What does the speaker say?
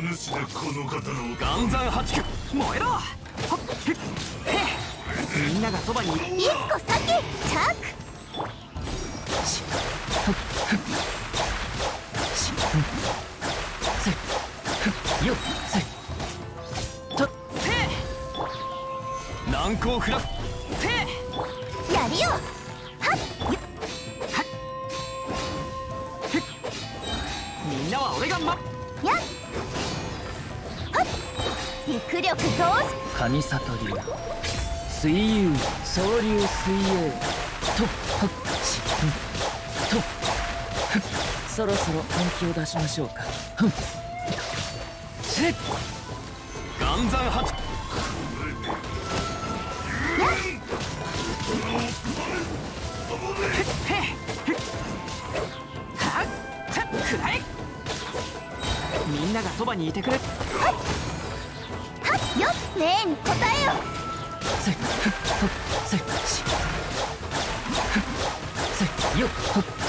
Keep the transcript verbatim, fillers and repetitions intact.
主でこの方の岩山八九燃えろ。はっへっへ。みんながそばにいる。 一個先チャック。 しふっふっしふっせっふっよっせっとせい難攻不落せいやるよ。はっはっへっみんなは俺がまやっはっ陸力同時。 神里流水遊総流水泳とはっしふんとふっそろそろ本気を出しましょうか。ふんせっ岩山八みんながそばにいてくれ。 はっはっよっねえに答えよ。 せっふっほっせっしふっせっよっほっ